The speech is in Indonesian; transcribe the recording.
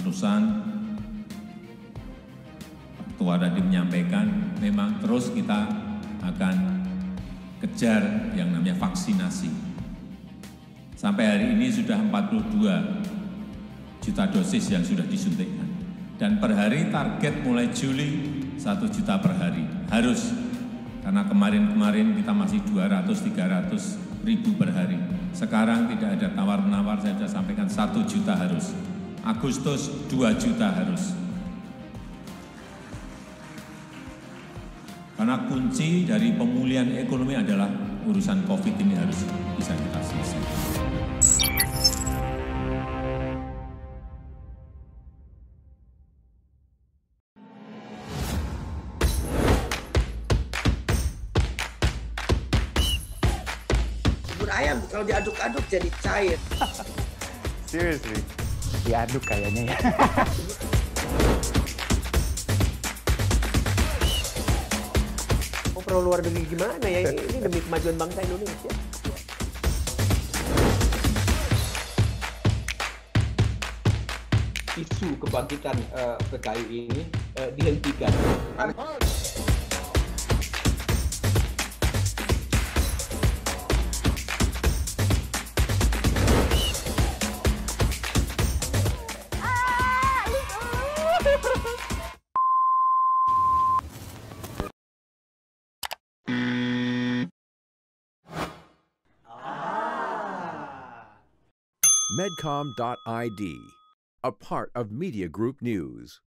terus-terusan Ketua tadi menyampaikan memang terus kita akan kejar yang namanya vaksinasi. Sampai hari ini sudah 42 juta dosis yang sudah disuntikkan. Dan per hari target mulai Juli 1 juta per hari. Harus, karena kemarin-kemarin kita masih 200-300 ribu per hari. Sekarang tidak ada tawar-menawar, saya sudah sampaikan 1 juta harus. Agustus 2 juta harus. Karena kunci dari pemulihan ekonomi adalah urusan COVID ini harus bisa kita selesaikan. Bubur ayam kalau diaduk-aduk jadi cair. Seriously? Diaduk kayaknya ya. Perlu luar negeri gimana ya, ini demi kemajuan bangsa Indonesia. Isu kebangkitan PKI ini dihentikan. Medcom.id, a part of Media Group News.